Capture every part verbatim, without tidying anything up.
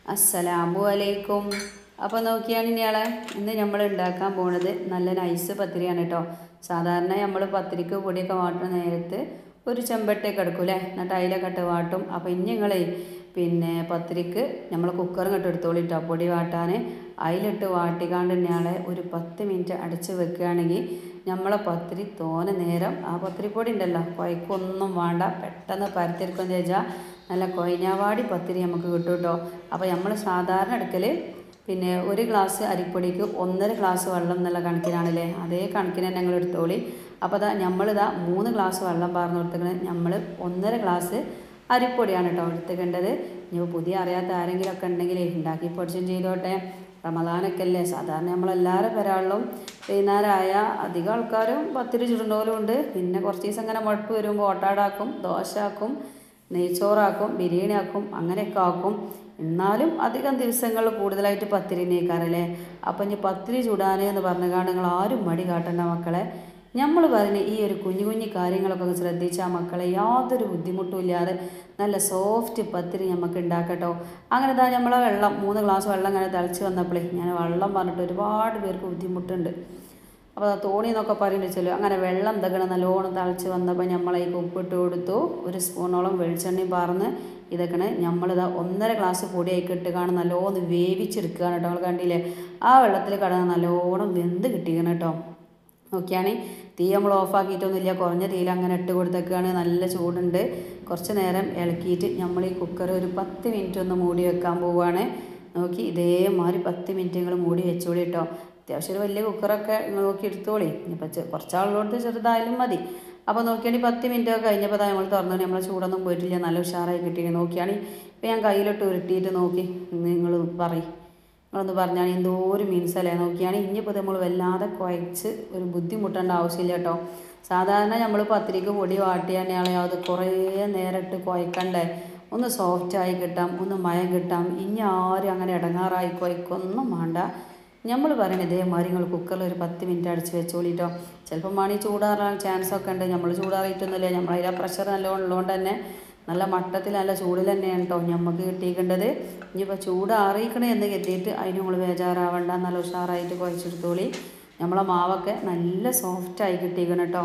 അസ്സലാമു അലൈക്കും. അപ്പോൾ നോക്കിയാണ് ഇയാളെ ഇന്ന് നമ്മൾ ഉണ്ടാക്കാൻ പോണത് നല്ല നൈസ് പത്തിരിയാണ് കേട്ടോ. സാധാരണ നമ്മൾ പത്തിരിക്ക് പൊടിയൊക്കെ വാട്ടുന്ന നേരത്ത് ഒരു ചെമ്പട്ടയൊക്കെ എടുക്കൂലേ, എന്നിട്ട് അതിലൊക്കെ ഇട്ട് വാട്ടും. അപ്പോൾ ഇനി നിങ്ങളെ പിന്നെ പത്തിരിക്ക് നമ്മൾ കുക്കറും ഇട്ട് എടുത്തോളിട്ടോ പൊടി വാട്ടാൻ. അതിലിട്ട് വാട്ടിക്കാണ്ട് ഇയാളെ ഒരു പത്ത് മിനിറ്റ് അടച്ച് വെക്കുകയാണെങ്കിൽ നമ്മളെ പത്തിരി തോനെ നേരം ആ പത്തിരിപ്പൊടി ഉണ്ടല്ലോ കുഴക്കൊന്നും വേണ്ട, പെട്ടെന്ന് പരത്തിരിക്കും ചോദിച്ചാൽ നല്ല കൊയിഞ്ഞാവാടി പത്തിരി നമുക്ക് കിട്ടും കേട്ടോ. അപ്പോൾ നമ്മൾ സാധാരണ എടുക്കൽ പിന്നെ ഒരു ഗ്ലാസ് അരിപ്പൊടിക്ക് ഒന്നര ഗ്ലാസ് വെള്ളം എന്നുള്ള കണക്കിനാണല്ലേ, അതേ കണക്കിന് തന്നെ ഞങ്ങൾ എടുത്തോളി. അപ്പോൾ ഇതാ നമ്മളിതാ മൂന്ന് ഗ്ലാസ് വെള്ളം പാർന്ന് കൊടുത്തിട്ട് നമ്മൾ ഒന്നര ഗ്ലാസ് അരിപ്പൊടിയാണ് കേട്ടോ എടുത്തേക്കേണ്ടത്. ഇനി പുതിയ അറിയാത്ത ആരെങ്കിലുമൊക്കെ ഉണ്ടെങ്കിൽ ഉണ്ടാക്കി പൊടിച്ചും ചെയ്തോട്ടെ. റമദാനൊക്കെ അല്ലേ, സാധാരണ നമ്മളെല്ലാവരും പെരാളിലും വൈകുന്നേരമായ അധികം ആൾക്കാരും പത്തിരി ചുടുന്നോലും ഉണ്ട്. പിന്നെ കുറച്ച് ദിവസം ഇങ്ങനെ മുഴപ്പ് വരുമ്പോൾ ഓട്ടാടാക്കും, ദോശ ആക്കും, നെയ്ച്ചോറാക്കും, ബിരിയാണി ആക്കും, അങ്ങനെയൊക്കെ ആക്കും. എന്നാലും അധികം ദിവസങ്ങളിൽ കൂടുതലായിട്ട് പത്തിരി നീക്കാറല്ലേ. അപ്പം ഇനി പത്തിരി ചുടാൻ എന്ന് പറഞ്ഞുകൊണ്ട് നിങ്ങൾ ആരും മടി കാട്ടണ്ട മക്കളെ. നമ്മൾ പറയുന്ന ഈ ഒരു കുഞ്ഞു കുഞ്ഞു കാര്യങ്ങളൊക്കെ ഒന്ന് ശ്രദ്ധിച്ചാൽ മക്കളെ യാതൊരു ബുദ്ധിമുട്ടും ഇല്ലാതെ നല്ല സോഫ്റ്റ് പത്തിരി നമുക്ക് ഉണ്ടാക്കട്ടോ. അങ്ങനെ താ നമ്മളെ വെള്ളം മൂന്ന് ഗ്ലാസ് വെള്ളം ഇങ്ങനെ തിളച്ച് വന്നപ്പോഴേ ഞാൻ വെള്ളം പറഞ്ഞിട്ട് ഒരുപാട് പേർക്ക് ബുദ്ധിമുട്ടുണ്ട്. അപ്പോൾ തോണി എന്നൊക്കെ പറയുന്നുവെച്ചല്ലോ, അങ്ങനെ വെള്ളം എന്തൊക്കെയാണ് നല്ലോണം തിളച്ച് വന്നപ്പോൾ നമ്മളതിലേക്ക് ഉപ്പിട്ട് കൊടുത്തു. ഒരു സ്പൂണോളം വെളിച്ചെണ്ണയും പാർന്ന് ഇതൊക്കെയാണ് നമ്മളിതാ ഒന്നര ഗ്ലാസ് പൊടി ആയിക്ക് ഇട്ട് കാണും നല്ലോണം വേവിച്ചെടുക്കുകയാണ് കേട്ടോ. നമ്മൾ കണ്ടില്ലേ ആ വെള്ളത്തിൽ കിടന്ന് നല്ലോണം വെന്ത് കിട്ടിയാണ് കേട്ടോ. നോക്കിയാണ് തീ നമ്മൾ ഓഫാക്കിയിട്ടൊന്നുമില്ല, കുറഞ്ഞ തീയിൽ അങ്ങനെ ഇട്ട് കൊടുത്തേക്കാണ്. നല്ല ചൂടുണ്ട്. കുറച്ച് നേരം ഇളക്കിയിട്ട് നമ്മൾ ഈ കുക്കർ ഒരു പത്ത് മിനിറ്റ് ഒന്ന് മൂടി വെക്കാൻ പോവുകയാണ്. നോക്കി ഇതേമാതിരി പത്ത് മിനിറ്റ് നിങ്ങൾ മൂടി വെച്ചോളി കേട്ടോ. അത്യാവശ്യം ഒരു വലിയ കുക്കറൊക്കെ നോക്കി എടുത്തോളി. ഇനിയിപ്പോൾ കുറച്ചാളോട്ട് ചെറുതായാലും മതി. അപ്പോൾ നോക്കിയാണെങ്കിൽ പത്ത് മിനിറ്റ് ഒക്കെ കഴിഞ്ഞപ്പോൾ നമ്മൾ തുറന്നു, നമ്മളെ ചൂടൊന്നും പോയിട്ടില്ല, നല്ല ഉഷാറായി കിട്ടിയിട്ട് നോക്കിയാണ്. ഇപ്പോൾ ഞാൻ കയ്യിലിട്ട് ഉരുട്ടിയിട്ട് നോക്കി നിങ്ങൾ പറയും നിങ്ങളൊന്ന് പറഞ്ഞാൽ എന്തോ ഒരു മീൻസല്ലേ. നോക്കിയാണ് ഇനിയിപ്പോൾ നമ്മൾ വല്ലാതെ കുഴച്ച് ഒരു ബുദ്ധിമുട്ടേണ്ട ആവശ്യമില്ല കേട്ടോ. സാധാരണ നമ്മൾ പത്തിരിക്ക് പൊടി വാട്ടിയാൽ അത് കുറേ നേരം ഇട്ട് കുഴക്കണ്ടേ, ഒന്ന് സോഫ്റ്റായി കിട്ടാം, ഒന്ന് മയം കിട്ടാം. ഇനി ആരും അങ്ങനെ ഇടങ്ങാറായി കുഴക്കൊന്നും വേണ്ട. നമ്മൾ പറയണത് ഇതേമാതിരി നിങ്ങൾ കുക്കറിൽ ഒരു പത്ത് മിനിറ്റ് അടിച്ച് വെച്ചോളിട്ടോ. ചിലപ്പോൾ മണി ചൂടാറാൻ ചാൻസ് ഒക്കെ ഉണ്ട്. നമ്മൾ ചൂടാറിയിട്ടൊന്നുമില്ല, നമ്മളതിലെ പ്രഷർ നല്ലോണം ഉള്ളതുകൊണ്ട് തന്നെ നല്ല മട്ടത്തിൽ നല്ല ചൂടിൽ തന്നെയാണ് കേട്ടോ നമുക്ക് കിട്ടിയിരിക്കേണ്ടത്. ഇനിയിപ്പോൾ ചൂടാറിയിക്കണേ എന്ന് കരുതിയിട്ട് അതിന് നമ്മൾ ബേജാറാവണ്ട, നല്ല ഉഷാറായിട്ട് കുഴച്ചെടുത്തോളി. നമ്മളെ മാവൊക്കെ നല്ല സോഫ്റ്റായി കിട്ടിയിരിക്കണം കേട്ടോ.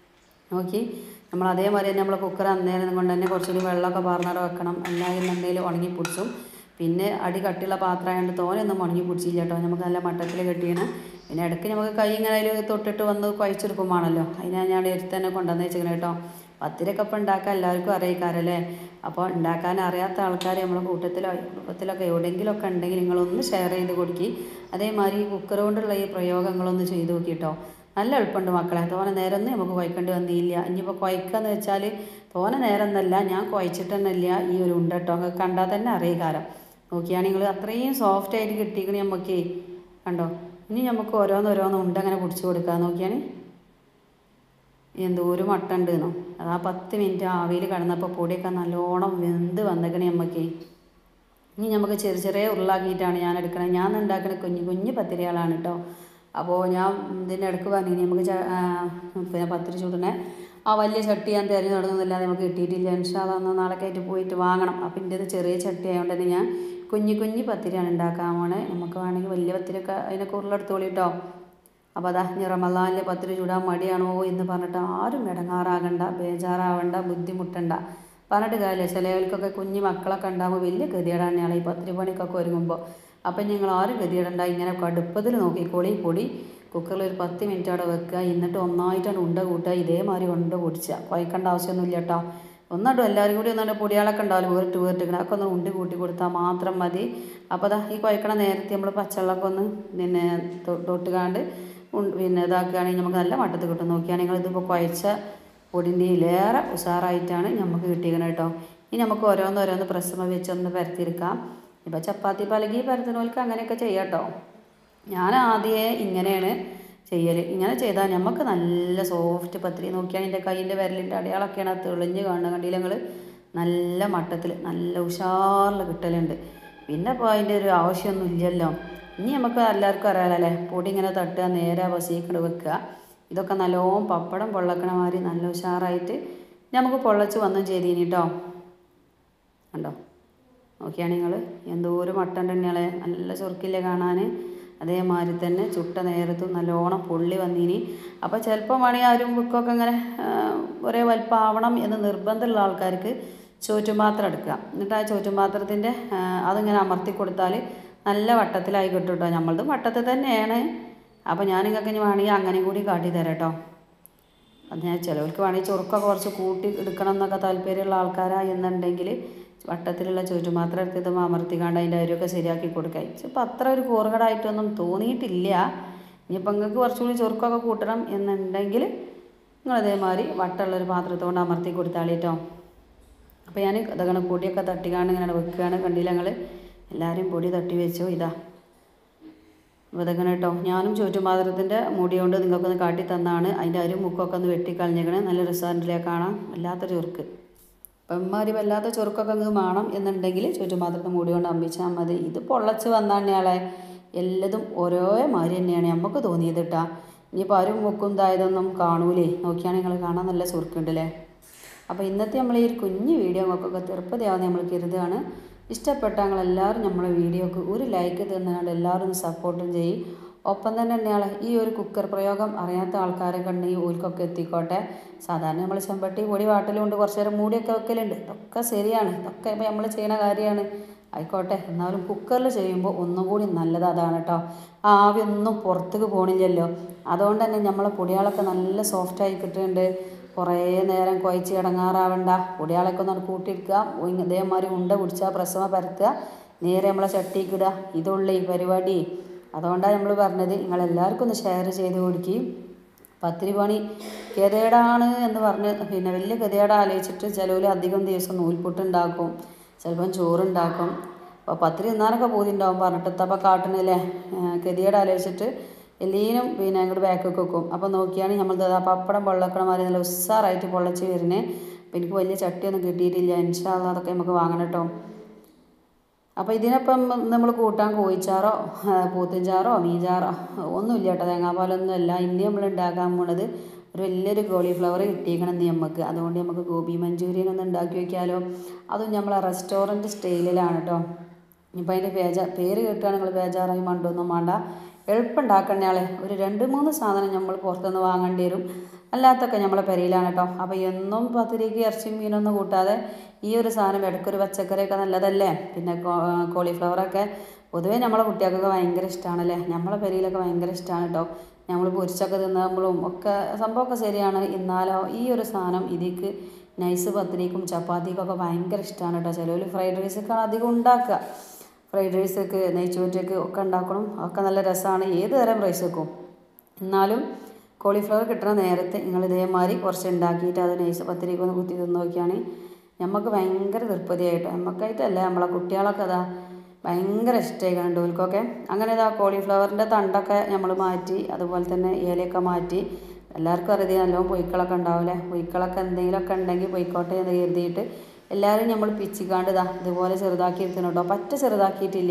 നോക്കി നമ്മൾ അതേമാതിരി തന്നെ നമ്മൾ കുക്കർ അന്നേരം കൊണ്ട് തന്നെ കുറച്ചുകൂടി വെള്ളമൊക്കെ പാർന്നവിടെ വെക്കണം, എല്ലാവരും എന്തെങ്കിലും ഉണങ്ങി പിടിച്ചും. പിന്നെ അടി കട്ടിയുള്ള പാത്രമായതുകൊണ്ട് തോനെയൊന്നും ഉണങ്ങി പിടിച്ചില്ല കേട്ടോ. നമുക്ക് നല്ല മട്ടത്തിൽ കെട്ടിയാണ്. പിന്നെ ഇടയ്ക്ക് നമുക്ക് കൈ ഇങ്ങനെ അതിൽ തൊട്ടിട്ട് വന്ന് കുഴച്ചെടുക്കുമ്പോഴാണല്ലോ അതിനാണ് ഞാൻ എടുത്ത് തന്നെ കൊണ്ടുവന്ന് വെച്ചിരിക്കണം കേട്ടോ. പത്തിരിയൊക്കെ ഇപ്പം ഉണ്ടാക്കാൻ എല്ലാവർക്കും അറിയിക്കാറല്ലേ. അപ്പോൾ ഉണ്ടാക്കാൻ അറിയാത്ത ആൾക്കാർ നമ്മളെ കൂട്ടത്തിലോ കുടുംബത്തിലൊക്കെ എവിടെയെങ്കിലുമൊക്കെ ഉണ്ടെങ്കിൽ നിങ്ങളൊന്ന് ഷെയർ ചെയ്ത് കൊടുക്കി. അതേമാതിരി കുക്കർ കൊണ്ടുള്ള ഈ പ്രയോഗങ്ങളൊന്ന് ചെയ്ത് നോക്കി കേട്ടോ. നല്ല എളുപ്പമുണ്ട് മക്കളെ. തോനെ നേരമൊന്നും നമുക്ക് കുഴക്കേണ്ടി വന്നില്ല. ഇനിയിപ്പോൾ കുഴക്കുകയെന്ന് വെച്ചാൽ തോനെ നേരം എന്നല്ല, ഞാൻ കുഴച്ചിട്ട് തന്നെ ഇല്ല ഈ ഒരു ഉണ്ട കേട്ടോ. നിങ്ങൾക്ക് കണ്ടാൽ തന്നെ അറിയിക്കാരം. നോക്കിയാണെങ്കിൽ അത്രയും സോഫ്റ്റായിട്ട് കിട്ടിക്കണി നമുക്ക് കണ്ടോ. ഇനി നമുക്ക് ഓരോന്നോരോന്ന് ഉണ്ട അങ്ങനെ പിടിച്ച് കൊടുക്കാം. നോക്കിയാണ് എന്തോ ഒരു മട്ട ഉണ്ട് എന്നോ. അത് ആ പത്ത് മിനിറ്റ് ആവിയിൽ കിടന്നപ്പോൾ പൊടിയൊക്കെ നല്ലോണം വെന്ത് വന്നേക്കണേ നമുക്ക്. ഇനി നമുക്ക് ചെറിയ ചെറിയ ഉരുളാക്കിയിട്ടാണ് ഞാൻ എടുക്കണത്. ഞാൻ ഉണ്ടാക്കുന്ന കുഞ്ഞു കുഞ്ഞു പത്തിരികളാണ് കേട്ടോ. അപ്പോൾ ഞാൻ ഇതിൻ്റെ ഇടയ്ക്ക് പറഞ്ഞു നമുക്ക് പിന്നെ പത്തിരി ചൂടിനെ ആ വലിയ ചട്ടി ഞാൻ തിരഞ്ഞു നടന്നതല്ലാതെ നമുക്ക് കിട്ടിയിട്ടില്ല. ഇൻഷാ അല്ലാഹ് ഒന്ന് നാളെ ആയിട്ട് പോയിട്ട് വാങ്ങണം. അപ്പം എൻ്റെ ഇത് ചെറിയ ചട്ടി ആയതുകൊണ്ട് തന്നെ ഞാൻ കുഞ്ഞു കുഞ്ഞു പത്തിരിയാണ് ഉണ്ടാക്കാൻ പോണേ. നമുക്ക് വേണമെങ്കിൽ വലിയ പത്തിരിയൊക്കെ അതിനൊക്കെ ഉരുളെടുത്തോളി കേട്ടോ. അപ്പോൾ അതാ ഇനി റമദാനിലെ പത്തിരി ചൂടാൻ മടിയാണോ എന്ന് പറഞ്ഞിട്ട് ആരും ഇടങ്ങാറാകണ്ട, ബേജാറാവണ്ട, ബുദ്ധിമുട്ടണ്ട. പറഞ്ഞിട്ട് കാര്യമില്ല. ചിലവർക്കൊക്കെ കുഞ്ഞു മക്കളൊക്കെ ഉണ്ടാകുമ്പോൾ വലിയ ഗതികേടാണ് ഈ പത്തിരി പണിക്കൊക്കെ ഒരുങ്ങുമ്പോൾ. അപ്പം നിങ്ങൾ ആരും ഗതികേടണ്ട, ഇങ്ങനെ കടുപ്പത്തിൽ നോക്കിക്കോളി. പൊടി കുക്കറിൽ ഒരു പത്ത് മിനിറ്റ് അവിടെ വെക്കുക, എന്നിട്ട് ഒന്നായിട്ടാണ് ഉണ്ട കൂട്ടുക. ഇതേമാതിരി ഉണ്ട പൊടിച്ചുക, കുഴക്കേണ്ട ആവശ്യമൊന്നുമില്ല കേട്ടോ. ഒന്നായിട്ടും എല്ലാവരും കൂടി ഒന്നാണ്ട് പൊടിയാളൊക്കെ ഉണ്ടാവില്ല വേറിട്ട് വേറിട്ടിക്കണം, അതൊക്കെ ഒന്ന് ഉണ്ടി കൂട്ടി കൊടുത്താൽ മാത്രം മതി. അപ്പോൾ അതാ ഈ കുഴക്കണ നേരത്തെ നമ്മൾ പച്ചവെള്ളമൊക്കെ ഒന്ന് പിന്നെ തൊട്ടുകാണ്ട് പിന്നെ ഇതാക്കുകയാണെങ്കിൽ നമുക്ക് നല്ല മട്ടത്തിൽ കിട്ടും. നോക്കിയാൽ നിങ്ങൾ ഇതിപ്പോൾ കുഴച്ച പൊടിൻ്റെയിലേറെ ഉഷാറായിട്ടാണ് നമുക്ക് കിട്ടിയിരിക്കണം കേട്ടോ. ഇനി നമുക്ക് ഓരോന്ന് ഓരോന്ന് പ്രശ്രമ വെച്ചൊന്ന് പരത്തിയെടുക്കാം. ഇപ്പോൾ ചപ്പാത്തി പലകി പരത്തുന്നവർക്ക് അങ്ങനെയൊക്കെ ചെയ്യാം കേട്ടോ. ഞാൻ ആദ്യമേ ഇങ്ങനെയാണ് ചെയ്യൽ. ഇങ്ങനെ ചെയ്താൽ നമുക്ക് നല്ല സോഫ്റ്റ് പത്തിരി. നോക്കിയാൽ എൻ്റെ കയ്യിൻ്റെ വിരലിൻ്റെ അടയാളമൊക്കെയാണ് അത് തെളിഞ്ഞ് കാണുന്നത്. കണ്ടില്ല നിങ്ങൾ നല്ല മട്ടത്തിൽ നല്ല ഉഷാറിൽ കിട്ടലുണ്ട്. പിന്നെ ഇപ്പോൾ അതിൻ്റെ ഒരു ആവശ്യമൊന്നും ഇല്ലല്ലോ. ഇനി നമുക്ക് എല്ലാവർക്കും അറിയാലല്ലേ, പൊടി ഇങ്ങനെ തട്ടുക, നേരെ ബസീക്കട് വെക്കുക. ഇതൊക്കെ നല്ലോണം പപ്പടം പൊള്ളക്കണ മാതിരി നല്ല ഉഷാറായിട്ട് നമുക്ക് പൊള്ളച്ച് വന്നും ചെയ്തീനി കേട്ടോ. കണ്ടോ നോക്കിയാണ് നിങ്ങൾ എന്തോരം മട്ടൻ തന്നെയാളെ നല്ല ചൊറുക്കില്ലേ കാണാൻ. അതേമാതിരി തന്നെ ചുട്ട നേരത്തും നല്ലോണം പൊള്ളി വന്നിനി. അപ്പോൾ ചിലപ്പോൾ വേണമെങ്കിൽ ആരും ബുക്കൊക്കെ ഇങ്ങനെ ഒരേ വലിപ്പമാവണം എന്ന് നിർബന്ധമുള്ള ആൾക്കാർക്ക് ചോറ്റുപാത്രം എടുക്കുക. എന്നിട്ട് ആ ചോറ്റുപാത്രത്തിൻ്റെ അതിങ്ങനെ അമർത്തി കൊടുത്താൽ നല്ല വട്ടത്തിലായി കിട്ടും കേട്ടോ. നമ്മളത് വട്ടത്തിൽ തന്നെയാണ്. അപ്പോൾ ഞാൻ നിങ്ങൾക്ക് ഇനി വേണമെങ്കിൽ അങ്ങനെ കൂടി കാട്ടി തരാം കേട്ടോ. അത് ഞാൻ ചിലവർക്ക് വേണമെങ്കിൽ ചൊറുക്കൊക്കെ കുറച്ച് കൂട്ടി എടുക്കണം എന്നൊക്കെ താല്പര്യമുള്ള ആൾക്കാരാണ് എന്നുണ്ടെങ്കിൽ വട്ടത്തിലുള്ള ചോറ്റുപാത്രം എടുത്തിട്ട് അമർത്തിക്കാണ്ട് അതിൻ്റെ അരിയൊക്കെ ശരിയാക്കി കൊടുക്കുക. ഇപ്പം അത്ര ഒരു കൂറുകടായിട്ടൊന്നും തോന്നിയിട്ടില്ല. ഇനിയിപ്പോൾ നിങ്ങൾക്ക് കുറച്ചുകൂടി ചൊറുക്കൊക്കെ കൂട്ടണം എന്നുണ്ടെങ്കിൽ നിങ്ങൾ അതേമാതിരി വട്ടമുള്ളൊരു പാത്രത്തോണ്ട് അമർത്തി കൊടുത്താൽ കേട്ടോ. അപ്പോൾ ഞാൻ ഇതങ്ങനെ പൊടിയൊക്കെ തട്ടിക്കാണ്ട് ഇങ്ങനെ വെക്കുകയാണ്. കണ്ടില്ല ഞങ്ങൾ എല്ലാവരും പൊടി തട്ടി വെച്ചു. ഇതാ ഇതങ്ങനെ കേട്ടോ. ഞാനും ചോറ്റുപാത്രത്തിൻ്റെ മുടി കൊണ്ട് നിങ്ങൾക്കൊന്ന് കാട്ടി തന്നാണ്. അതിൻ്റെ അരി മുക്കൊക്കെ ഒന്ന് വെട്ടിക്കളഞ്ഞേക്കണേ. നല്ല റെസ്റ്റോറൻറ്റിലേക്ക് കാണാം. വല്ലാത്ത ചൊറുക്ക്. അപ്പം ഇമ്മാരി വല്ലാത്ത ചൊറുക്കൊക്കെ അങ്ങ് വേണം എന്നുണ്ടെങ്കിൽ ചോറ്റുപാത്രത്തെ മുടി കൊണ്ട് അമ്പിച്ചാൽ മതി. ഇത് പൊള്ളച്ച് വന്നാണ് ആളെ എല്ലതും ഓരോ മാതിരി തന്നെയാണ് നമുക്ക് തോന്നിയത് കേട്ടോ. ഇനിയിപ്പോൾ ആരും മുക്കും ഇതായതൊന്നും കാണൂലേ. നോക്കിയാണെങ്കിൽ നിങ്ങൾ കാണാൻ നല്ല ചൊറുക്കുണ്ടല്ലേ. അപ്പോൾ ഇന്നത്തെ നമ്മൾ ഈ ഒരു കുഞ്ഞു വീഡിയോ നമുക്കൊക്കെ തീർപ്പതയാവുന്ന നമ്മൾ കരുതുകയാണ്. ഇഷ്ടപ്പെട്ട ഞങ്ങളെല്ലാവരും നമ്മളെ വീഡിയോക്ക് ഒരു ലൈക്ക് തന്നുകൊണ്ട് എല്ലാവരും ഒന്ന് സപ്പോർട്ടും ചെയ്യും. ഒപ്പം തന്നെ തന്നെയാണ് ഈ ഒരു കുക്കർ പ്രയോഗം അറിയാത്ത ആൾക്കാരൊക്കെ ഉണ്ടെങ്കിൽ ഓൽക്കൊക്കെ എത്തിക്കോട്ടെ. സാധാരണ നമ്മൾ ചെമ്പട്ടി പൊടി വാട്ടലുകൊണ്ട് കുറച്ച് നേരം മൂടിയൊക്കെ വെക്കലുണ്ട്. ഇതൊക്കെ ശരിയാണ്. ഇതൊക്കെ ഇപ്പോൾ നമ്മൾ ചെയ്യുന്ന കാര്യമാണ്. ആയിക്കോട്ടെ, എന്നാലും കുക്കറിൽ ചെയ്യുമ്പോൾ ഒന്നും കൂടി നല്ലത് അതാണ് കേട്ടോ. ആ ആവിയൊന്നും പുറത്തേക്ക് പോകണില്ലല്ലോ. അതുകൊണ്ട് തന്നെ നമ്മളെ പൊടികളൊക്കെ നല്ല സോഫ്റ്റായി കിട്ടുന്നുണ്ട്. കുറേ നേരം കുഴച്ച് കിടങ്ങാറാവണ്ട. പൊടിയാളൊക്കെ ഒന്ന് കൂട്ടിയെടുക്കുക. ഇതേമാതിരി ഉണ്ട പിടിച്ചാൽ പ്രസവ പരത്തുക, നേരെ നമ്മളെ ചട്ടിക്കിടുക. ഇതുള്ള ഈ പരിപാടി. അതുകൊണ്ടാണ് നമ്മൾ പറഞ്ഞത് നിങ്ങളെല്ലാവർക്കും ഒന്ന് ഷെയർ ചെയ്ത് കൊടുക്കുകയും. പത്തിരി പണി ഗതികേടാണ് എന്ന് പറഞ്ഞ് പിന്നെ വലിയ ഗതികേട് ആലോചിച്ചിട്ട് ചിലവിൽ അധികം ദിവസം നൂൽപുട്ടുണ്ടാക്കും, ചിലപ്പം ചോറുണ്ടാക്കും. അപ്പോൾ പത്തിരി തിന്നാനൊക്കെ പൂതിണ്ടാവും പറഞ്ഞിട്ട് അപ്പോൾ കാട്ടണില്ലേ ഗതികേട് ആലോചിച്ചിട്ട് എല്ലീനും പിന്നെ അങ്ങോട്ട് ബാക്കൊക്കെ വെക്കും. അപ്പോൾ നോക്കിയാണ് നമ്മൾ പപ്പടം പൊള്ളക്കണ മാതിരി നല്ല ഉസ്സാറായിട്ട് പൊള്ളച്ച് വരുന്നത്. അപ്പോൾ എനിക്ക് വലിയ ചട്ടിയൊന്നും കിട്ടിയിട്ടില്ല. ഇൻഷാ അല്ലാഹ് അതൊക്കെ നമുക്ക് വാങ്ങണം കേട്ടോ. അപ്പോൾ ഇതിനൊപ്പം നമ്മൾ കൂട്ടാൻ കോഴിച്ചാറോ പൂത്തിൻചാറോ മീൻചാറോ ഒന്നുമില്ല കേട്ടോ. തേങ്ങാപ്പാലൊന്നും അല്ല. ഇനി നമ്മൾ ഉണ്ടാക്കാൻ പോണത് ഒരു വലിയൊരു കോളിഫ്ലവർ കിട്ടിയിരിക്കണം നമുക്ക്. അതുകൊണ്ട് നമുക്ക് ഗോബി മഞ്ചൂരിയൻ ഒന്ന് ഉണ്ടാക്കി വയ്ക്കാമല്ലോ. അതും നമ്മളെ റെസ്റ്റോറൻറ്റ് സ്റ്റൈലിലാണ് കേട്ടോ. ഇപ്പം അതിൻ്റെ ബേജാ പേര് കേട്ടാണ് നിങ്ങൾ ബേജാറായി മണ്ടൊന്നും വേണ്ട. എളുപ്പം ഉണ്ടാക്കണയാളെ ഒരു രണ്ട് മൂന്ന് സാധനം നമ്മൾ പുറത്തുനിന്ന് വാങ്ങേണ്ടി വരും. അല്ലാത്തൊക്കെ നമ്മളെ പെരയിലാണ് കേട്ടോ. അപ്പോൾ എന്നും പത്തിരിക്ക് ഇറച്ചി മീനൊന്നും കൂട്ടാതെ ഈ ഒരു സാധനം ഇടയ്ക്കൊരു പച്ചക്കറിയൊക്കെ നല്ലതല്ലേ. പിന്നെ കോളിഫ്ലവറൊക്കെ പൊതുവേ നമ്മളെ കുട്ടികൾക്കൊക്കെ ഭയങ്കര ഇഷ്ടമാണല്ലേ. നമ്മളെ പെരയിലൊക്കെ ഭയങ്കര ഇഷ്ടമാണ് കേട്ടോ. നമ്മൾ പൊരിച്ചൊക്കെ തിന്നുമ്പോഴും ഒക്കെ സംഭവമൊക്കെ ശരിയാണ്. എന്നാലോ ഈ ഒരു സാധനം ഇതിക്ക് നൈസ് പത്തിരിക്കും ചപ്പാത്തിക്കൊക്കെ ഭയങ്കര ഇഷ്ടമാണ് കേട്ടോ. ചിലവർ ഫ്രൈഡ് റൈസൊക്കെയാണ് അധികം ഉണ്ടാക്കുക. ഫ്രൈഡ് റൈസൊക്കെ നെയ്ച്ചോറ്റൊക്കെ ഒക്കെ ഉണ്ടാക്കണം. ഒക്കെ നല്ല രസമാണ് ഏത് തരം റൈസ് വെക്കും. എന്നാലും കോളിഫ്ലവർ കിട്ടുന്ന നേരത്തെ നിങ്ങൾ ഇതേമാതിരി കുറച്ച് ഉണ്ടാക്കിയിട്ട് അത് നൈസ് പത്തിരിക്ക് ഒന്ന് കുത്തി തിന്ന് നോക്കിയാണ് നമുക്ക് ഭയങ്കര തൃപ്തിയായിട്ട്. നമുക്കായിട്ടല്ല നമ്മളെ കുട്ടികളൊക്കെ അതാ ഭയങ്കര ഇഷ്ടമായി കണ്ടു ഓൽക്കൊക്കെ. അങ്ങനെ ഇതാ കോളിഫ്ലവറിൻ്റെ തണ്ടൊക്കെ നമ്മൾ മാറ്റി, അതുപോലെ തന്നെ ഇലയൊക്കെ മാറ്റി. എല്ലാവർക്കും അറിയാം നല്ലോണം പൊയ്ക്കളൊക്കെ ഉണ്ടാവില്ലേ. പൊയ്ക്കളൊക്കെ എന്തെങ്കിലുമൊക്കെ ഉണ്ടെങ്കിൽ പൊയ്ക്കോട്ടെ എന്ന് കരുതിയിട്ട് എല്ലാവരും നമ്മൾ പിച്ചിക്കാണ്ട് ഇതാ ഇതുപോലെ ചെറുതാക്കി എടുക്കണം കേട്ടോ. പറ്റ ചെറുതാക്കിയിട്ടില്ല,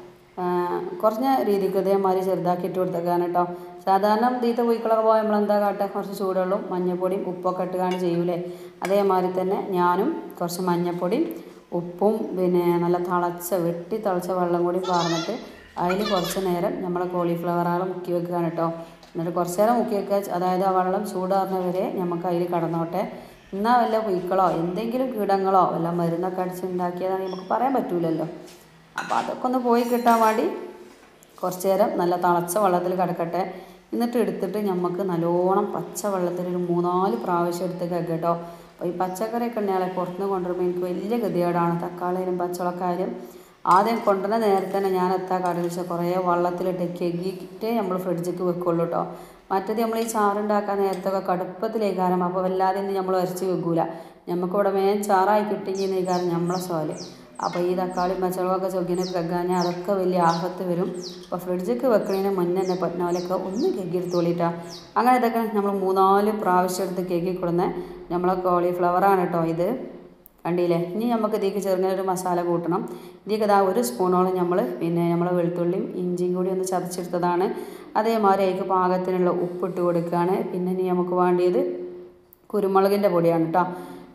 കുറഞ്ഞ രീതിക്ക് ഇതേമാതിരി ചെറുതാക്കിയിട്ട് കൊടുത്തേക്കാണ് കേട്ടോ. സാധാരണ തീറ്റ പൊയ്ക്കളൊക്കെ പോയാൽ നമ്മളെന്താ കാട്ടുക, കുറച്ച് ചൂടുവെള്ളവും മഞ്ഞൾപ്പൊടിയും ഉപ്പൊക്കെ ഇട്ടുകാണ്ട് ചെയ്യൂലേ. അതേമാതിരി തന്നെ ഞാനും കുറച്ച് മഞ്ഞൾപ്പൊടിയും ഉപ്പും പിന്നെ നല്ല തിളച്ച വെട്ടി തിളച്ച വെള്ളം കൂടി പാർന്നിട്ട് അതിൽ കുറച്ച് നേരം നമ്മൾ കോളിഫ്ലവറുകൾ മുക്കി വെക്കുകയാണ് കേട്ടോ. എന്നിട്ട് കുറച്ച് നേരം മുക്കി വെക്കുക. അതായത് ആ വെള്ളം ചൂടാറുന്നവരെ നമുക്ക് അതിൽ കടന്നോട്ടെ. എന്നാൽ വല്ല പൊയ്ക്കളോ എന്തെങ്കിലും കീടങ്ങളോ വല്ല മരുന്നൊക്കെ അടിച്ചുണ്ടാക്കിയതാണ് നമുക്ക് പറയാൻ പറ്റൂലല്ലോ. അപ്പോൾ അതൊക്കെ ഒന്ന് പോയി കിട്ടാൻ വേണ്ടി കുറച്ച് നേരം നല്ല തിളച്ച വെള്ളത്തിൽ കിടക്കട്ടെ. എന്നിട്ട് എടുത്തിട്ട് നമുക്ക് നല്ലോണം പച്ച വെള്ളത്തിൽ ഒരു മൂന്നാല് പ്രാവശ്യം എടുത്ത് കേട്ടോ. അപ്പോൾ ഈ പച്ചക്കറിയൊക്കെ ഉണ്ടെങ്കിൽ പുറത്തുനിന്ന് കൊണ്ടുവരുമ്പോൾ എനിക്ക് വലിയ ഗതികേടാണ്. തക്കാളിയിലും പച്ചവളക്കായാലും ആദ്യം കൊണ്ടുവരുന്ന നേരത്തെ തന്നെ ഞാൻ എത്താൻ കടയിൽ വെച്ചാൽ കുറേ വെള്ളത്തിലിട്ട് കെകിയിട്ടേ നമ്മൾ ഫ്രിഡ്ജിക്ക് വെക്കുള്ളൂ കേട്ടോ. മറ്റേത് നമ്മൾ ഈ ചാറുണ്ടാക്കാൻ നേരത്തൊക്കെ കടുപ്പത്തിലേക്ക് കാരണം അപ്പോൾ വല്ലാതെ ഒന്നും നമ്മൾ അരച്ച് വെക്കൂല. നമുക്കിവിടെ മേൻ ചാറായി കിട്ടിയെന്ന് കാരണം നമ്മളെ സോല്. അപ്പോൾ ഈ തക്കാളിയും പച്ചമുളകൊക്കെ ചൊക്കിനൊക്കെ കെക്കാഞ്ഞാൽ അതൊക്കെ വലിയ ആപത്ത് വരും. അപ്പോൾ ഫ്രിഡ്ജിക്ക് വെക്കണതിന് മുന്നേ തന്നെ പറ്റുന്നപോലെയൊക്കെ ഒന്ന് കെക്കിയെടുത്തോളിട്ടാ. അങ്ങനെ ഇതൊക്കെ നമ്മൾ മൂന്നാല് പ്രാവശ്യം എടുത്ത് കെക്കി കൊടുന്ന നമ്മളെ കോളിഫ്ലവറാണ് കേട്ടോ ഇത്. കണ്ടില്ലേ. ഇനി നമുക്ക് ഇതിലേക്ക് ചെറുങ്ങനൊരു മസാല കൂട്ടണം. ഇതിലേക്ക് ഇതാ ഒരു സ്പൂണോളം നമ്മൾ പിന്നെ നമ്മളെ വെളുത്തുള്ളിയും ഇഞ്ചിയും കൂടി ഒന്ന് ചതച്ചെടുത്തതാണ്. അതേമാതിരി അതിലേക്ക് പാകത്തിനുള്ള ഉപ്പിട്ട് കൊടുക്കുകയാണ്. പിന്നെ ഇനി നമുക്ക് വേണ്ടിയത് കുരുമുളകിൻ്റെ പൊടിയാണ് കേട്ടോ.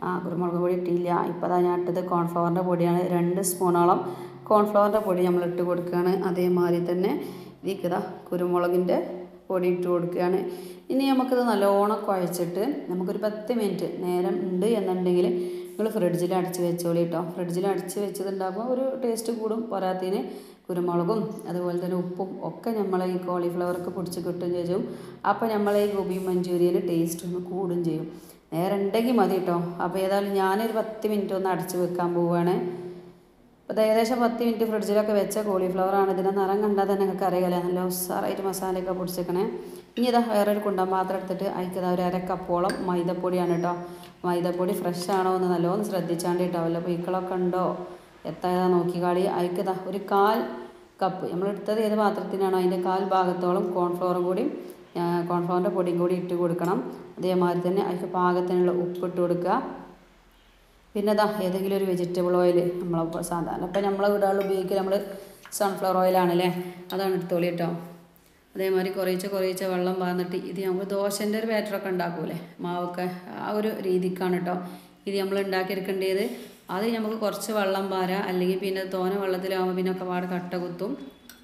ആ കുരുമുളക് പൊടി ഇട്ടില്ല. ഇപ്പോൾ അതാ ഞാൻ ഇട്ടത് കോൺഫ്ലവറിൻ്റെ പൊടിയാണ്. രണ്ട് സ്പൂണോളം കോൺഫ്ലവറിൻ്റെ പൊടി നമ്മൾ ഇട്ട് കൊടുക്കുകയാണ്. അതേമാതിരി തന്നെ ഇതിലേക്ക് ഇതാ കുരുമുളകിൻ്റെ പൊടി ഇട്ട് കൊടുക്കുകയാണ്. ഇനി നമുക്കിത് നല്ലോണം കുഴച്ചിട്ട് നമുക്കൊരു പത്ത് മിനിറ്റ് നേരം ഉണ്ട് എന്നുണ്ടെങ്കിൽ നിങ്ങൾ ഫ്രിഡ്ജിൽ അടച്ച് വെച്ചോളി കേട്ടോ. ഫ്രിഡ്ജിൽ അടച്ച് വെച്ചതുണ്ടാകുമ്പോൾ ഒരു ടേസ്റ്റ് കൂടും. പോരാത്തതിന് കുരുമുളകും അതുപോലെ തന്നെ ഉപ്പും ഒക്കെ നമ്മൾ ഈ കോളിഫ്ലവർക്ക് പൊടിച്ച് കിട്ടുകയും ചെയ്യും. അപ്പോൾ നമ്മൾ ഈ ഗോബി മഞ്ചൂരിയന് ടേസ്റ്റ് ഒന്ന് കൂടും ചെയ്യും. നേരെ ഉണ്ടെങ്കിൽ മതി കേട്ടോ. അപ്പോൾ ഏതായാലും ഞാനൊരു പത്ത് മിനിറ്റ് ഒന്ന് അടച്ച് വെക്കാൻ പോവുകയാണ്. അപ്പോൾ ഏകദേശം പത്ത് മിനിറ്റ് ഫ്രിഡ്ജിലൊക്കെ വെച്ച കോളിഫ്ലവറാണ്. ഇതിൻ്റെ നിറം കണ്ടാൽ തന്നെ നിങ്ങൾക്ക് അറിയാമല്ലേ, നല്ല ഉസാറായിട്ട് മസാലയൊക്കെ പൊടിച്ചേക്കണേ. ഇനി ഇതാ വേറൊരു കുണ്ടൻ പാത്രം എടുത്തിട്ട് അതിൽക്കതാ ഒരു അര കപ്പോളം മൈദപ്പൊടിയാണ് കേട്ടോ. മൈദപ്പൊടി ഫ്രഷ് ആണോ എന്ന് നല്ലോണം ശ്രദ്ധിച്ചാണ്ട് കേട്ടോ. വല്ല പീക്കളൊക്കെ ഉണ്ടോ എത്താ നോക്കിക്കാളി. അതിൽക്കതാ ഒരു കാൽ കപ്പ് നമ്മളെടുത്തത് ഏത് പാത്രത്തിനാണോ അതിൻ്റെ കാൽ ഭാഗത്തോളം കോൺഫ്ലവറും കൂടി കോൺഫ്ലവറിൻ്റെ പൊടിയും കൂടി ഇട്ട് കൊടുക്കണം. അതേമാതിരി തന്നെ അതിൽ പാകത്തിനുള്ള ഉപ്പ് ഇട്ട് കൊടുക്കുക. പിന്നെ അതാ ഏതെങ്കിലും ഒരു വെജിറ്റബിൾ ഓയിൽ നമ്മളപ്പോൾ സാധാരണ ഇപ്പം നമ്മളെ വീടുകളിൽ ഉപയോഗിക്കുക നമ്മൾ സൺഫ്ലവർ ഓയിലാണല്ലേ, അതാണ് എടുത്തോളി കേട്ടോ. അതേമാതിരി കുറേശ്ശെ കുറേശ്ശെ വെള്ളം പാർന്നിട്ട് ഇത് നമ്മൾ ദോശൻ്റെ ഒരു ബാറ്ററൊക്കെ ഉണ്ടാക്കൂലേ മാവൊക്കെ, ആ ഒരു രീതിക്കാണ് കേട്ടോ ഇത് നമ്മൾ ഉണ്ടാക്കിയെടുക്കേണ്ടത്. അത് നമുക്ക് കുറച്ച് വെള്ളം പാരാ, അല്ലെങ്കിൽ പിന്നെ തോനെ വെള്ളത്തിലാകുമ്പോൾ പിന്നെ ഒക്കെ പാട് കട്ട കുത്തും.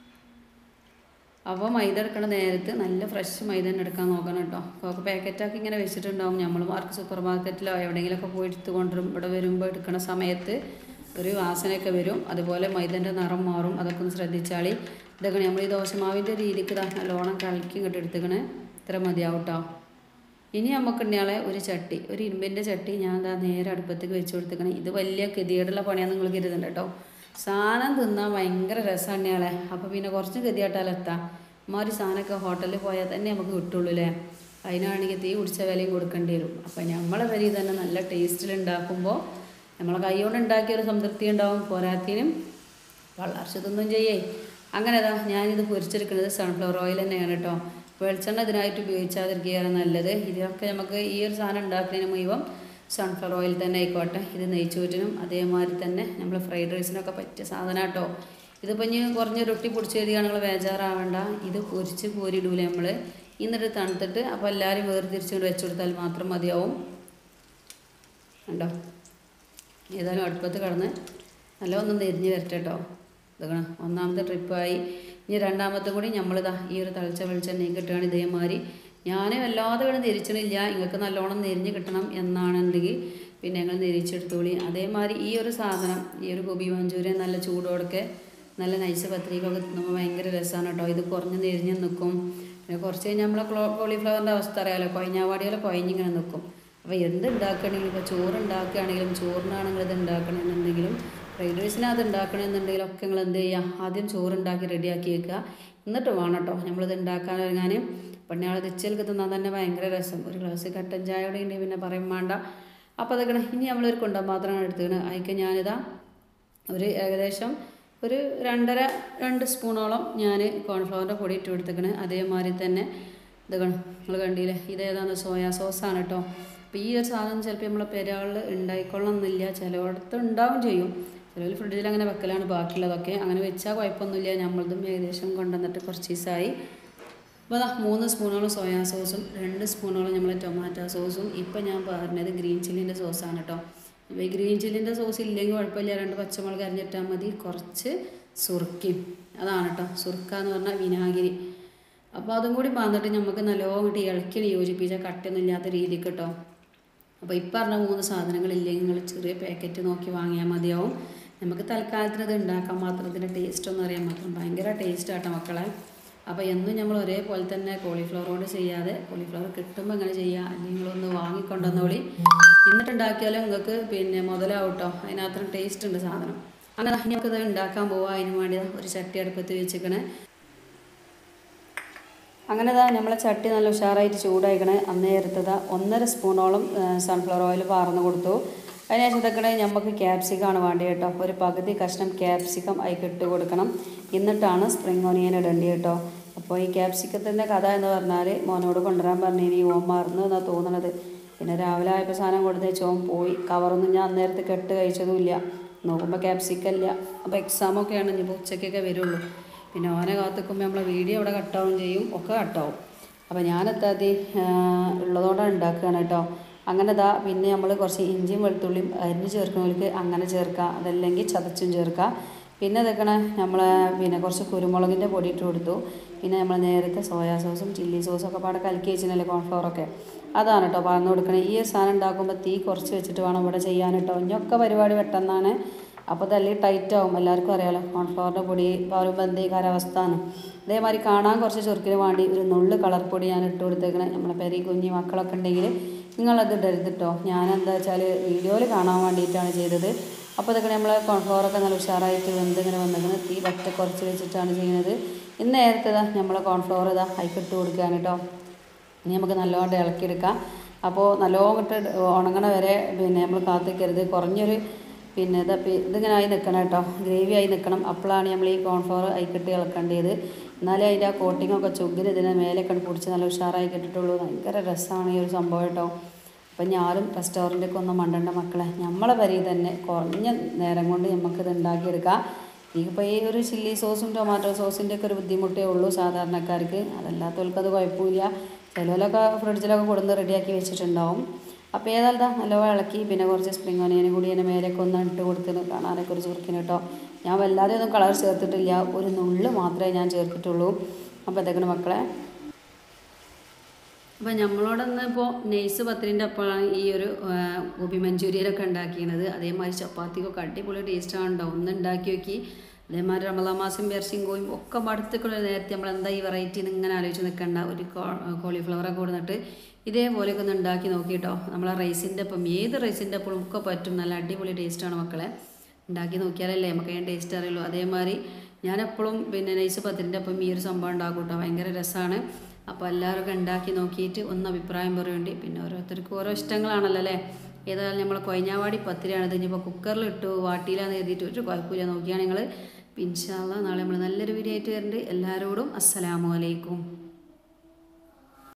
അപ്പോൾ മൈദ എടുക്കണ നേരത്ത് നല്ല ഫ്രഷ് മൈദ തന്നെ എടുക്കാൻ നോക്കണം കേട്ടോ. ഒക്കെ പാക്കറ്റാക്കി ഇങ്ങനെ വെച്ചിട്ടുണ്ടാവും. നമ്മൾ മാർക്ക് സൂപ്പർ മാർക്കറ്റിലോ എവിടെയെങ്കിലുമൊക്കെ പോയി എടുത്ത് കൊണ്ടുവരും. ഇവിടെ വരുമ്പോൾ എടുക്കുന്ന സമയത്ത് ഒരു വാസനയൊക്കെ വരും. അതുപോലെ മൈദൻ്റെ നിറം മാറും. അതൊക്കെ ഒന്ന് ശ്രദ്ധിച്ചാളി. ഇതൊക്കെ നമ്മൾ ഈ ദോശമാവിൻ്റെ രീതിക്ക് ഇതാ നല്ലോണം കലക്കി ഇങ്ങോട്ട് എടുത്തുക്കണേ. ഇത്ര മതിയാവും കേട്ടോ. ഇനി നമുക്ക് ഇന്നയാളെ ഒരു ചട്ടി, ഒരു ഇരുമ്പിൻ്റെ ചട്ടി ഞാൻ എന്താ നേരെ അടുപ്പത്തേക്ക് വെച്ച് കൊടുത്തേക്കണേ. ഇത് വലിയ ഗതികേടുള്ള പണിയാന്ന് നിങ്ങൾ കരുതുന്നുണ്ട് കേട്ടോ. സാധനം തിന്നാൻ ഭയങ്കര രസമാണ് ഇന്നയാളെ. അപ്പോൾ പിന്നെ കുറച്ച് ഗതിയായിട്ടാലെത്താം. അമ്മാതിരി സാധനമൊക്കെ ഹോട്ടലിൽ പോയാൽ തന്നെ നമുക്ക് കിട്ടുള്ളൂ അല്ലേ. അതിനാണെങ്കിൽ തീ കുടിച്ച വിലയും കൊടുക്കേണ്ടി വരും. അപ്പോൾ നമ്മളെ വരി തന്നെ നല്ല ടേസ്റ്റിലുണ്ടാക്കുമ്പോൾ നമ്മളെ കൈ കൊണ്ട് ഉണ്ടാക്കിയൊരു സംതൃപ്തി ഉണ്ടാവും. പോരാത്തിനും വളർച്ചതൊന്നും ചെയ്യേ. അങ്ങനെ അതാ ഞാനിത് പൊരിച്ചെടുക്കുന്നത് സൺഫ്ലവർ ഓയിൽ തന്നെയാണ് കേട്ടോ. വെളിച്ചെണ്ണ ഇതിനായിട്ട് ഉപയോഗിച്ചാതിരിക്കുകയാണ് നല്ലത്. ഇതിനൊക്കെ നമുക്ക് ഈ ഒരു സാധനം ഉണ്ടാക്കുന്നതിന് മുഴുവൻ സൺഫ്ലവർ ഓയിൽ തന്നെ ആയിക്കോട്ടെ. ഇത് നെയ്ച്ചോറ്റിനും അതേമാതിരി തന്നെ നമ്മൾ ഫ്രൈഡ് റൈസിനൊക്കെ പറ്റിയ സാധനം കേട്ടോ. ഇതിപ്പോൾ ഇനി കുറഞ്ഞ റൊട്ടി പൊടിച്ച് എഴുതിയാണെങ്കിൽ ബേജാറാവേണ്ട. ഇത് പൊരിച്ച് കോരിയിടൂലേ നമ്മൾ, എന്നിട്ട് തണുത്തിട്ട് അപ്പോൾ എല്ലാവരും വേർതിരിച്ചുകൊണ്ട് വെച്ച് കൊടുത്താൽ മാത്രം മതിയാവും. കണ്ടോ, ഏതായാലും അടുപ്പത്ത് കിടന്ന് നല്ല ഒന്നും തിരിഞ്ഞ് വരട്ടെ കേട്ടോ. ഇതാണ് ഒന്നാമത്തെ ട്രിപ്പായി. ഇനി രണ്ടാമത്തെ കൂടി നമ്മളിതാ ഈ ഒരു തളിച്ച വെളിച്ചെണ്ണയും കിട്ടുകയാണ്. ഇതേമാതിരി ഞാൻ വല്ലാതെ ഇവിടെ നെരിച്ചണില്ല. നിങ്ങൾക്ക് നല്ലോണം നെരിഞ്ഞ് കിട്ടണം എന്നാണെന്നുണ്ടെങ്കിൽ പിന്നെ ഞങ്ങൾ നെരിച്ചെടുത്തോളി. അതേമാതിരി ഈ ഒരു സാധനം, ഈ ഒരു ഗോബി മഞ്ചൂരിയൻ നല്ല ചൂടോടൊക്കെ നല്ല നൈസ് പത്രികയൊക്കെ തിന്നുമ്പോൾ ഭയങ്കര രസമാണ് കേട്ടോ. ഇത് കുറഞ്ഞ് നെരിഞ്ഞ് നിൽക്കും. പിന്നെ കുറച്ച് കഴിഞ്ഞാൽ നമ്മളെ ക്ലോ കോളിഫ്ലവറിൻ്റെ അവസ്ഥ അറിയാമല്ലോ, കൊയഞ്ഞാവാടികളെ കൊയഞ്ഞിങ്ങനെ നിൽക്കും. അപ്പോൾ എന്ത് ഉണ്ടാക്കുകയാണെങ്കിലും, ഇപ്പോൾ ചോറ് ഉണ്ടാക്കുകയാണെങ്കിലും ചോറിനാണെങ്കിൽ ഇത് ഉണ്ടാക്കണമെന്നുണ്ടെങ്കിലും ഫ്രൈഡ് റൈസിനകത്ത് ഉണ്ടാക്കണമെന്നുണ്ടെങ്കിലും ഒക്കെ നിങ്ങൾ എന്ത് ചെയ്യുക, ആദ്യം ചോറുണ്ടാക്കി റെഡിയാക്കി വെക്കുക. എന്നിട്ട് വേണം കേട്ടോ നമ്മളിത് ഉണ്ടാക്കാൻ ഒരുങ്ങാൻ. പെണ്ണയാളെ തെച്ചൽക്ക് തിന്നാൽ തന്നെ ഭയങ്കര രസം. ഒരു ഗ്ലാസ് കട്ടൻ ചായയോടെ ഉണ്ട് പിന്നെ പറയും വേണ്ട. അപ്പോൾ അതൊക്കെ ഇനി നമ്മളൊരു കൊണ്ടാൻ മാത്രമാണ് എടുത്തുകയാണ്. അതിക്ക് ഞാനിതാ ഒരു ഏകദേശം ഒരു രണ്ടര രണ്ട് സ്പൂണോളം ഞാൻ കോൺഫ്ലവറിൻ്റെ പൊടി ഇട്ട് കൊടുത്തേക്കണ്. അതേമാതിരി തന്നെ ഇത് നിങ്ങൾ കണ്ടില്ലേ, ഇതേതാണ് സോയാ സോസാണ് കേട്ടോ. അപ്പോൾ ഈ ഒരു സാധനം ചിലപ്പോൾ നമ്മളെ പെരാളിൽ ഉണ്ടായിക്കൊള്ളണമെന്നില്ല, ചിലയിടത്ത് ഉണ്ടാവും ചെയ്യും. ചിലർ ഫ്രിഡ്ജിൽ അങ്ങനെ വെക്കലാണ് ബാക്കിയുള്ളതൊക്കെ. അങ്ങനെ വെച്ചാൽ കുഴപ്പമൊന്നുമില്ല. നമ്മളതും ഏകദേശം കൊണ്ടുവന്നിട്ട് കുറച്ച് ദിവസമായി. അപ്പോൾ അതാ മൂന്ന് സ്പൂണോളം സോയാ സോസും രണ്ട് സ്പൂണോളം നമ്മളെ ടൊമാറ്റോ സോസും. ഇപ്പം ഞാൻ പറഞ്ഞത് ഗ്രീൻ ചില്ലിൻ്റെ സോസാണ് കേട്ടോ. ഇപ്പോൾ ഈ ഗ്രീൻ ചില്ലിൻ്റെ സോസ് ഇല്ലെങ്കിൽ കുഴപ്പമില്ല, രണ്ട് പച്ചമുളക് അരിഞ്ഞിട്ടാൽ മതി. കുറച്ച് സുർക്കയും, അതാണ് കേട്ടോ സുർക്ക എന്ന് പറഞ്ഞാൽ വിനാഗിരി. അപ്പോൾ അതും കൂടി വന്നിട്ട് നമുക്ക് നല്ലോണം ഇട്ട് ഇളക്കി യോജിപ്പിച്ചാൽ കട്ടൊന്നും ഇല്ലാത്ത രീതിക്ക് കേട്ടോ. അപ്പോൾ ഈ പറഞ്ഞ മൂന്ന് സാധനങ്ങളില്ലെങ്കിൽ നിങ്ങൾ ചെറിയ പാക്കറ്റ് നോക്കി വാങ്ങിയാൽ മതിയാവും. നമുക്ക് തൽക്കാലത്തിന് ഇത് ഉണ്ടാക്കാൻ മാത്രം ഇതിൻ്റെ ടേസ്റ്റ് ഒന്നും അറിയാൻ മാത്രം ഭയങ്കര ടേസ്റ്റ് ആട്ടോ മക്കളെ. അപ്പോൾ എന്നും നമ്മൾ ഒരേപോലെ തന്നെ കോളിഫ്ലവറോട് ചെയ്യാതെ കോളിഫ്ലവർ കിട്ടുമ്പോൾ അങ്ങനെ ചെയ്യുക. അല്ലെങ്കിൽ നിങ്ങളൊന്ന് വാങ്ങിക്കൊണ്ടുവന്നോളി, എന്നിട്ടുണ്ടാക്കിയാലും നിങ്ങൾക്ക് പിന്നെ മുതലാവും കേട്ടോ. അതിനകത്ത് ടേസ്റ്റ് ഉണ്ട് സാധനം. അങ്ങനെ നമുക്കിത് ഉണ്ടാക്കാൻ പോവുക. അതിന് വേണ്ടി ഒരു ചട്ടി അടുപ്പത്ത് വെച്ചിക്കണേ. അങ്ങനെ ഇതാ നമ്മളെ ചട്ടി നല്ല ഉഷാറായിട്ട് ചൂടായിക്കണേ. അന്നേരത്തത് ഒന്നര സ്പൂണോളം സൺഫ്ലവർ ഓയിൽ പാർന്ന് കൊടുത്തു. അതിനുശേഷം ഇതൊക്കെ നമുക്ക് ക്യാപ്സിക്കമാണ് വേണ്ടത് കേട്ടോ. ഒരു പകുതി കഷ്ണം ക്യാപ്സിക്കം അതിൽ ഇട്ട് കൊടുക്കണം. എന്നിട്ടാണ് സ്പ്രിംഗ് ഓണിയൻ ഇടേണ്ടത് കേട്ടോ. അപ്പോൾ ഈ ക്യാപ്സിക്കത്തിൻ്റെ കഥ എന്ന് പറഞ്ഞാൽ മോനോട് കൊണ്ടുവരാൻ പറഞ്ഞിനി ഓൻ മറന്നു എന്നാണ് തോന്നണത്. പിന്നെ രാവിലെ ആയപ്പോൾ സാധനം കൊടുത്തേ ചോൻ പോയി. കവറൊന്നും ഞാൻ അന്നേരത്ത് കെട്ട് കഴിച്ചതുമില്ല. നോക്കുമ്പോൾ ക്യാപ്സിക്കല്ല. അപ്പോൾ എക്സാമൊക്കെയാണ് ഇനിയിപ്പോൾ ഉച്ചയ്ക്കൊക്കെ വരുള്ളൂ. പിന്നെ ഓനെ കാത്തിക്കുമ്പോൾ നമ്മളെ വീഡിയോ അവിടെ കട്ടാവും ചെയ്യും, ഒക്കെ കട്ടാവും. അപ്പോൾ ഞാനെത്താതി ഉള്ളതുകൊണ്ടാണ് ഉണ്ടാക്കുകയാണ് കേട്ടോ. അങ്ങനെ ഇതാ പിന്നെ നമ്മൾ കുറച്ച് ഇഞ്ചിയും വെളുത്തുള്ളിയും അരിഞ്ഞ് ചേർക്കുന്നവർക്ക് അങ്ങനെ ചേർക്കാം, അതല്ലെങ്കിൽ ചതച്ചും ചേർക്കാം. പിന്നെ ഇതൊക്കെ നമ്മൾ പിന്നെ കുറച്ച് കുരുമുളകിൻ്റെ പൊടി ഇട്ട് കൊടുത്തു. പിന്നെ നമ്മൾ നേരത്തെ സോയാ സോസും ചില്ലി സോസും ഒക്കെ പാടെ കലക്കി വെച്ചിട്ടുണ്ടല്ലേ കോൺഫ്ലവറൊക്കെ, അതാണ് കേട്ടോ പറഞ്ഞു കൊടുക്കണേ. ഈ ഒരു സാധനം ഉണ്ടാക്കുമ്പോൾ തീ കുറച്ച് വെച്ചിട്ട് വേണം ഇവിടെ ചെയ്യാൻ കേട്ടോ. ഇനിയൊക്കെ പരിപാടി പെട്ടെന്നാണ്, അപ്പോൾ തല്ലി ടൈറ്റ് ആവും. എല്ലാവർക്കും അറിയാമല്ലോ കോൺഫ്ലവറിൻ്റെ പൊടി പറയുമ്പോൾ എന്തേ കാലാവസ്ഥയാണ്. അതേമാതിരി കാണാൻ കുറച്ച് ചുരുക്കിന് വേണ്ടി ഒരു നുള്ള് കളർ പൊടി ഞാൻ ഇട്ട് കൊടുത്തേക്കണേ. നമ്മളെ പെരി കുഞ്ഞി മക്കളൊക്കെ ഉണ്ടെങ്കിൽ നിങ്ങളത് ഇടരുത് കേട്ടോ. ഞാനെന്താ വെച്ചാൽ വീഡിയോയിൽ കാണാൻ വേണ്ടിയിട്ടാണ് ചെയ്തത്. അപ്പോൾ ഇതൊക്കെ നമ്മൾ കോൺഫ്ലവറൊക്കെ നല്ല ഉഷാറായിട്ട് വെന്തിങ്ങനെ വന്നിങ്ങനെ തീ പറ്റ കുറച്ച് വെച്ചിട്ടാണ് ചെയ്യുന്നത്. ഇന്ന് നേരത്തെ ഇതാ നമ്മൾ കോൺഫ്ലവർ ഇതാ അതിക്കിട്ട് കൊടുക്കുകയാണ് കേട്ടോ. ഇനി നമുക്ക് നല്ലോണം ഇളക്കിയെടുക്കാം. അപ്പോൾ നല്ലോണം ഇട്ട് ഉണങ്ങണ വരെ പിന്നെ നമ്മൾ കാത്തിക്കരുത്. കുറഞ്ഞൊരു പിന്നെ ഇതാ ഇതിങ്ങനെ ആയി നിൽക്കണം കേട്ടോ, ഗ്രേവി ആയി നിൽക്കണം. അപ്പോഴാണ് നമ്മൾ ഈ കോൺഫ്ലവർ അതിക്കിട്ട് ഇളക്കേണ്ടത്. എന്നാലേ അതിൻ്റെ ആ കോട്ടിങ്ങൊക്കെ ചുഗിന് ഇതിനെ മേലേക്ക് പിടിച്ച് നല്ല ഉഷാറായി കിട്ടിയിട്ടുള്ളൂ. ഭയങ്കര രസമാണ് ഈ ഒരു സംഭവം കേട്ടോ. അപ്പം ഞാനും റെസ്റ്റോറൻറ്റൊക്കെ ഒന്നും മണ്ടണ്ട മക്കളെ, നമ്മളെ വരി തന്നെ കുറഞ്ഞ നേരം കൊണ്ട് നമുക്കിത് ഉണ്ടാക്കിയെടുക്കാം. ഇതിപ്പോൾ ഈ ഒരു ചില്ലി സോസും ടൊമാറ്റോ സോസിൻ്റെ ഒക്കെ ഒരു ബുദ്ധിമുട്ടേ ഉള്ളൂ സാധാരണക്കാർക്ക്. അതല്ലാത്തവർക്ക് അത് കുഴപ്പമില്ല. ചിലവരൊക്കെ ഫ്രിഡ്ജിലൊക്കെ കൊടുന്ന് റെഡിയാക്കി വെച്ചിട്ടുണ്ടാവും. അപ്പോൾ ഏതായാലും നല്ലോണം ഇളക്കി പിന്നെ കുറച്ച് സ്പ്രിംഗ് ഓനിയനും കൂടി അതിൻ്റെ മേലേക്ക് ഒന്ന് ഇട്ട് കൊടുത്തിന് കാണാനൊക്കെ ഒരു ചുരുക്കിന് കേട്ടോ. ഞാൻ വല്ലാതെ ഒന്നും കളർ ചേർത്തിട്ടില്ല, ഒരു നുള്ള് മാത്രമേ ഞാൻ ചേർത്തിട്ടുള്ളൂ. അപ്പോൾ ഇതൊക്കെ മക്കളെ, അപ്പോൾ നമ്മളോടൊന്ന് ഇപ്പോൾ നെയ്സ് പത്തിരിൻ്റെ അപ്പോഴാണ് ഈ ഒരു ഗോബി മഞ്ചൂരിയനൊക്കെ ഉണ്ടാക്കിയത്. അതേമാതിരി ചപ്പാത്തിക്കൊക്കെ അടിപൊളി ടേസ്റ്റാണ് ഉണ്ടോ, ഒന്ന് ഉണ്ടാക്കി നോക്കി. അതേമാതിരി റമദാൻ മാസം ഇറച്ചിയും കോയും ഒക്കെ മടുത്തുള്ള നേരത്തെ നമ്മൾ എന്താ ഈ വെറൈറ്റി ഇങ്ങനെ ആലോചിച്ച് നിൽക്കണ്ട. ഒരു കോളിഫ്ലവറൊക്കെ കൊടുത്തിട്ട് ഇതേപോലെയൊക്കെ ഒന്ന് ഉണ്ടാക്കി നോക്കിയിട്ടോ. നമ്മളെ റൈസിൻ്റെ ഒപ്പം ഏത് റൈസിൻ്റെ ഒപ്പം ഒക്കെ പറ്റും, നല്ല അടിപൊളി ടേസ്റ്റാണ് മക്കളെ. ഉണ്ടാക്കി നോക്കിയാലല്ലേ നമുക്ക് അതിൻ്റെ ടേസ്റ്റ് അറിയുള്ളൂ. അതേമാതിരി ഞാനെപ്പോഴും പിന്നെ നൈസ് പത്തിരിൻ്റെ ഒപ്പം ഈ ഒരു സംഭവം ഉണ്ടാക്കും കേട്ടോ, ഭയങ്കര രസമാണ്. അപ്പോൾ എല്ലാവരും ഉണ്ടാക്കി നോക്കിയിട്ട് ഒന്ന് അഭിപ്രായം പറയുന്നുണ്ട്. പിന്നെ ഓരോരുത്തർക്കും ഓരോ ഇഷ്ടങ്ങളാണല്ലോ അല്ലേ. ഏതായാലും നമ്മൾ കൊയിഞ്ഞാവാടി പത്തിരിയാണിത്. ഇനിയിപ്പോൾ കുക്കറിൽ ഇട്ടു വാട്ടിയിലാന്ന് എഴുതിയിട്ട് ഒരു കുഴപ്പമില്ല. നോക്കിയാൽ നിങ്ങൾ ഇൻഷാ അല്ലാഹ് നാളെ നമ്മൾ നല്ലൊരു വീഡിയോ ആയിട്ട് വരുന്നുണ്ട്. എല്ലാവരോടും അസ്സലാമു അലൈക്കും.